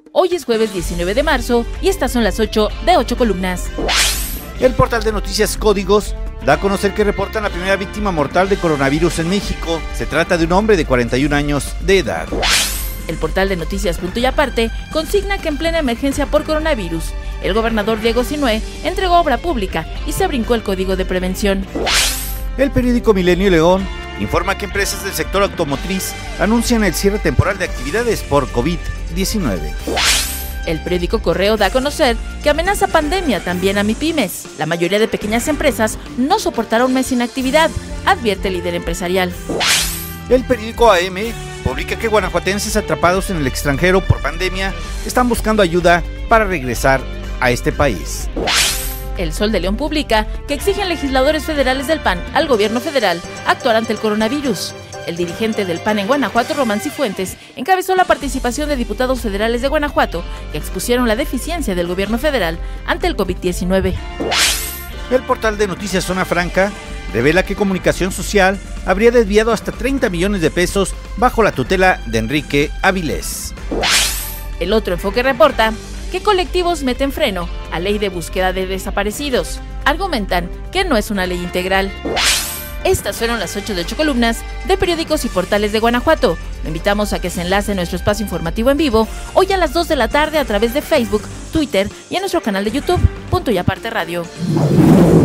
Hoy es jueves 19 de marzo y estas son las 8 de 8 columnas. El portal de noticias Códigos da a conocer que reportan la primera víctima mortal de coronavirus en México. Se trata de un hombre de 41 años de edad. El portal de noticias Punto y Aparte consigna que en plena emergencia por coronavirus, el gobernador Diego Sinue entregó obra pública y se brincó el código de prevención. El periódico Milenio León informa que empresas del sector automotriz anuncian el cierre temporal de actividades por COVID-19. El periódico Correo da a conocer que amenaza pandemia también a MIPYMES. La mayoría de pequeñas empresas no soportará un mes sin actividad, advierte el líder empresarial. El periódico AM publica que guanajuatenses atrapados en el extranjero por pandemia están buscando ayuda para regresar a este país. El Sol de León publica que exigen legisladores federales del PAN al gobierno federal actuar ante el coronavirus. El dirigente del PAN en Guanajuato, Román Cifuentes, encabezó la participación de diputados federales de Guanajuato que expusieron la deficiencia del gobierno federal ante el COVID-19. El portal de noticias Zona Franca revela que Comunicación Social habría desviado hasta 30 millones de pesos bajo la tutela de Enrique Avilés. El Otro Enfoque reporta que colectivos meten freno a ley de búsqueda de desaparecidos. Argumentan que no es una ley integral. Estas fueron las 8 de 8 columnas de periódicos y portales de Guanajuato. Lo invitamos a que se enlace en nuestro espacio informativo en vivo hoy a las 2 de la tarde a través de Facebook, Twitter y en nuestro canal de YouTube, Punto y Aparte Radio.